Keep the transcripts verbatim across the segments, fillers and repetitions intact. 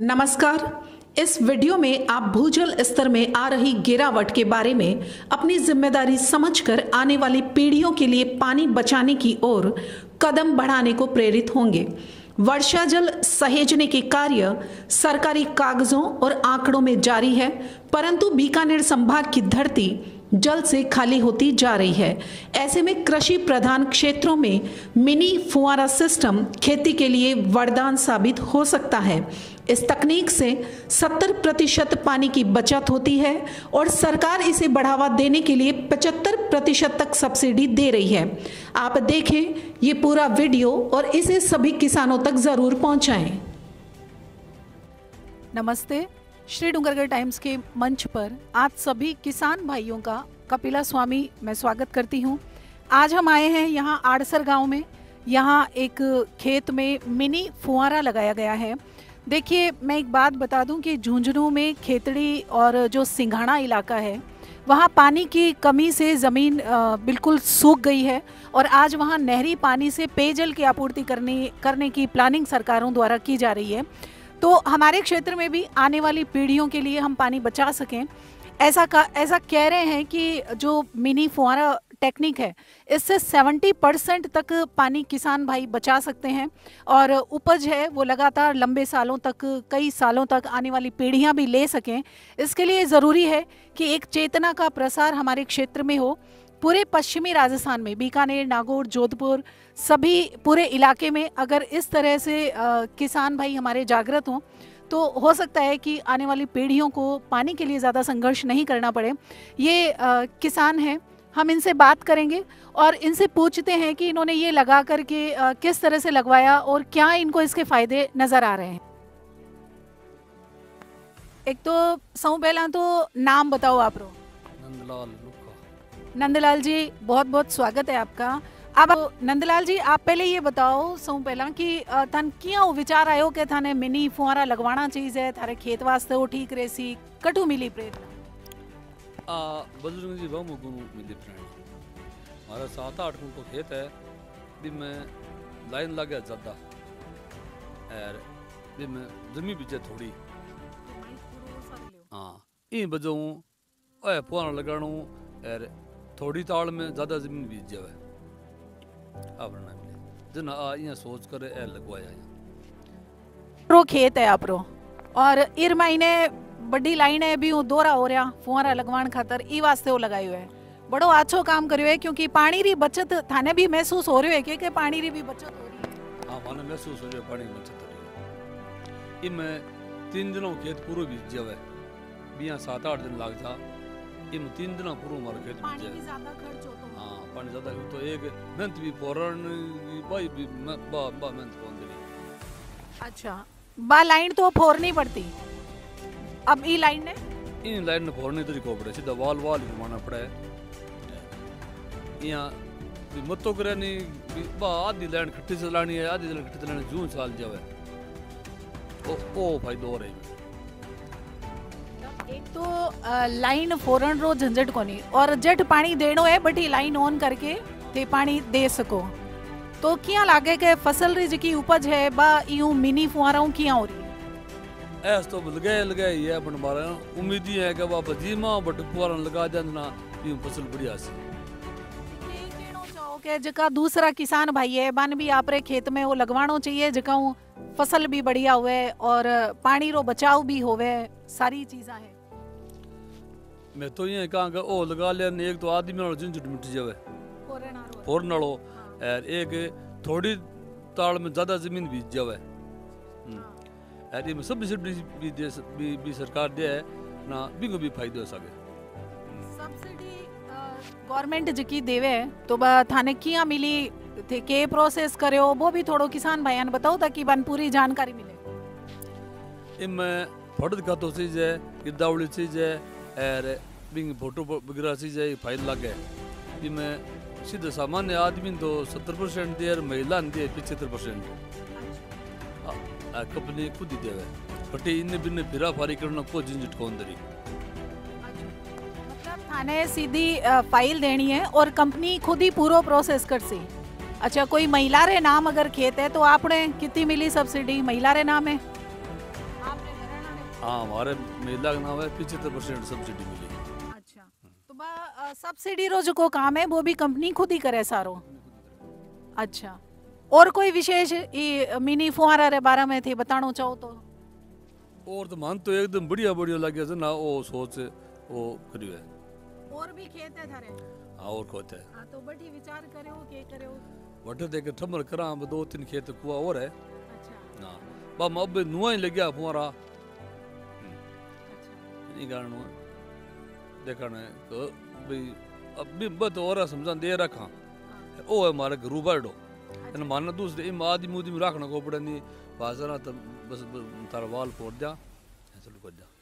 नमस्कार। इस वीडियो में आप भूजल स्तर में आ रही गिरावट के बारे में अपनी जिम्मेदारी समझकर आने वाली पीढ़ियों के लिए पानी बचाने की ओर कदम बढ़ाने को प्रेरित होंगे। वर्षा जल सहेजने के कार्य सरकारी कागजों और आंकड़ों में जारी है, परंतु बीकानेर संभाग की धरती जल से खाली होती जा रही है। ऐसे में कृषि प्रधान क्षेत्रों में मिनी फुआरा सिस्टम खेती के लिए वरदान साबित हो सकता है। इस तकनीक से सत्तर प्रतिशत पानी की बचत होती है और सरकार इसे बढ़ावा देने के लिए पचहत्तर प्रतिशत तक सब्सिडी दे रही है। आप देखें ये पूरा वीडियो और इसे सभी किसानों तक जरूर पहुंचाएं। नमस्ते। श्री डूंगरगढ़ टाइम्स के मंच पर आज सभी किसान भाइयों का कपिला स्वामी मैं स्वागत करती हूं। आज हम आए हैं यहां आड़सर गांव में। यहां एक खेत में मिनी फुआरा लगाया गया है। देखिए, मैं एक बात बता दूं कि झुंझुनू में खेतड़ी और जो सिंघाड़ा इलाका है वहां पानी की कमी से ज़मीन बिल्कुल सूख गई है और आज वहां नहरी पानी से पेयजल की आपूर्ति करने करने की प्लानिंग सरकारों द्वारा की जा रही है। तो हमारे क्षेत्र में भी आने वाली पीढ़ियों के लिए हम पानी बचा सकें, ऐसा का ऐसा कह रहे हैं कि जो मिनी फुआरा टेक्निक है इससे सत्तर परसेंट तक पानी किसान भाई बचा सकते हैं और उपज है वो लगातार लंबे सालों तक, कई सालों तक आने वाली पीढ़ियां भी ले सकें। इसके लिए ज़रूरी है कि एक चेतना का प्रसार हमारे क्षेत्र में हो। पूरे पश्चिमी राजस्थान में बीकानेर, नागौर, जोधपुर सभी पूरे इलाके में अगर इस तरह से आ, किसान भाई हमारे जागृत हों तो हो सकता है कि आने वाली पीढ़ियों को पानी के लिए ज़्यादा संघर्ष नहीं करना पड़े। ये आ, किसान हैं, हम इनसे बात करेंगे और इनसे पूछते हैं कि इन्होंने ये लगा करके आ, किस तरह से लगवाया और क्या इनको इसके फ़ायदे नज़र आ रहे हैं। एक तो सौ पहला तो नाम बताओ आप रो। नंदलाल नंदलाल जी, बहुत बहुत स्वागत है आपका। अब नंदलाल जी, आप पहले ये बताओ सौ पहला कि थान क्यों विचार आयो कि थाने मिनी फुआरा लगवाना चाहिए, थारे खेत वास्ते वो ठीक रेसी, कटू मिली प्रेरणा? आ बुजुर्ग जी बहु गुरु मिली प्रेरणा। हमारा सात आठ को खेत है, भी में लाइन लगे ज्यादा और भी में जमी बीजे थोड़ी। हाँ, इन बजो ओए फुआरा लगाणो और थोड़ी ताल में ज्यादा जमीन बीज जावे आपने जन आ ये सोच कर ए लगवाया है। प्रो खेत है आपरो और इर महीने बड़ी लाइन है भी दोरा हो रहा फुआरा लगवान खातर ई वास्ते वो लगायो है। बड़ो अच्छो काम करियो है क्योंकि पानी री बचत थाने भी महसूस हो रही है कि, कि पानी री भी बचत हो रही है। हाँ, माने महसूस हो रही है पानी की बचत हो रही है। इनमें तीन दिनों खेत पूरा बीज जावे, बिया सात आठ दिन लग जा। इन तीन दिन पूरा हमारा खेत पानी भी ज्यादा खर्च होता है। हाँ, पानी ज्यादा हो तो एक मेहनत भी फोरन बाई भी बा बा मेहनत होंदी। अच्छा, बा लाइन तो फोरनी पड़ती। अब ई लाइन ने इन लाइन ने फोरनी तरीको पड़े, सीधा वाल वाल घुमाना पड़े। यहाँ भी मतो करे नहीं, बा आधी लाइन खट्टी चलानी है, आधी लाइन खट्टी चलानी जूं साल जावे ओ ओ फायदो हो रही। एक तो लाइन फोरन रो झंझट कोनी और जट पानी देनो है बटी लाइन ऑन करके ते पानी दे सको। तो क्या लागे के फसल री जी उपज है बा यूं मिनी फुआराओं किया हो रही है? ऐस तो लगे लगे ये अपन मारे उम्मीद ही है कि बाबा जी मां बट फुआरा लगा देना यूं फसल बढ़िया सी। ये कहनो चाहो के जका दूसरा किसान भाई है बन भी आपरे खेत में वो लगवानो चाहिए जका फसल भी बढ़िया हुए और पानी रो बचाव भी होवे, सारी चीजा है। मैं तो ये कहां ओ लगा ले, एक तो आदमी और झंझट मिट जावे फोरन नालो और एक थोड़ी ताल में ज्यादा जमीन बीज जावे। और ये सब्सिडी भी दे भी, भी सरकार दे है ना, बिंगो भी फायदो हो सके। सब्सिडी गवर्नमेंट जकी देवे तो बा थाने किया मिली थे के प्रोसेस करो वो भी थोड़ो किसान भाईयान बताओ ताकि बन पूरी जानकारी मिले। इनमें फटद का तो चीज है, गिरदावली चीज है और बिंग फोटो वगैरह चीज है, फाइल लगे। इनमें सीधे सामान्य आदमी तो सत्तर परसेंट दे और महिला दे पचहत्तर परसेंट कंपनी खुद ही देवे बटे इन बिन फिरा फारी करना को झंझट कौन दरी। मतलब थाने सीधी फाइल देनी है और कंपनी खुद ही पूरा प्रोसेस कर सी। अच्छा, कोई महिला रे नाम अगर खेत है तो आपने कितनी मिली सब्सिडी? महिला रे नाम है आपने हाँ, हमारे महिला का नाम है पचहत्तर परसेंट सब्सिडी मिली। अच्छा, तो बा सब्सिडी रो जो को काम है वो भी कंपनी खुद ही करे सारो। अच्छा, और कोई विशेष ये मिनी फुहारा रे बारे में थे बताना चाहो तो? और तो मन तो एकदम बढ़िया बढ़िया लगे से ना, वो सोच वो करियो है। और भी खेत है थारे? हाँ, और खेत है। हाँ, तो बड़ी विचार करे हो के करे हो? बटे देख ठमर करा दो तीन खेत कुआ और है। अच्छा। हाँ, बा अब नुआ ही लग गया फुहारा। अच्छा। ये कारण देखना है तो भाई अब भी बत और समझा दे रखा ओ है हमारे घरू बैठो एन मानना दूसरे इम आदि मुदी में रखना को पड़े नहीं बाजार तब बस तारा वाल फोड़ दिया ऐसा कर दिया।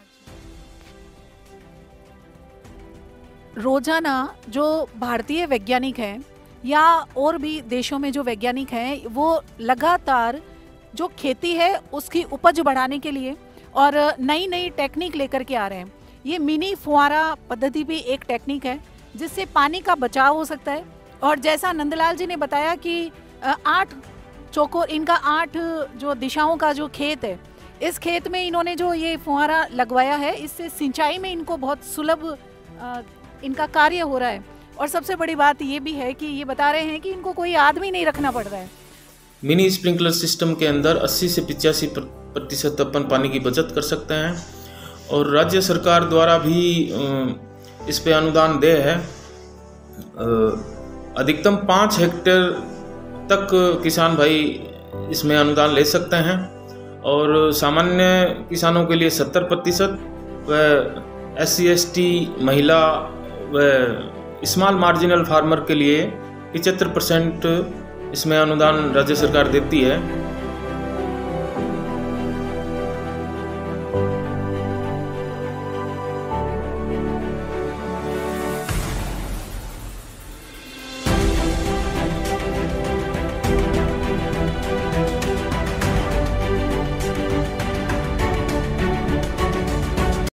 रोजाना जो भारतीय वैज्ञानिक हैं या और भी देशों में जो वैज्ञानिक हैं वो लगातार जो खेती है उसकी उपज बढ़ाने के लिए और नई नई टेक्निक लेकर के आ रहे हैं। ये मिनी फुहारा पद्धति भी एक टेक्निक है जिससे पानी का बचाव हो सकता है। और जैसा नंदलाल जी ने बताया कि आठ चौकोर इनका आठ जो दिशाओं का जो खेत है, इस खेत में इन्होंने जो ये फुहारा लगवाया है इससे सिंचाई में इनको बहुत सुलभ इनका कार्य हो रहा है। और सबसे बड़ी बात ये भी है कि ये बता रहे हैं कि इनको कोई आदमी नहीं रखना पड़ रहा है। मिनी स्प्रिंकलर सिस्टम के अंदर अस्सी से पिचासी प्रतिशत अपन पानी की बचत कर सकते हैं और राज्य सरकार द्वारा भी इस पे अनुदान दे है। अधिकतम पाँच हेक्टेयर तक किसान भाई इसमें अनुदान ले सकते हैं और सामान्य किसानों के लिए सत्तर प्रतिशत व एस सी एस टी महिला व स्मॉल मार्जिनल फार्मर के लिए पचहत्तर परसेंट इसमें अनुदान राज्य सरकार देती है।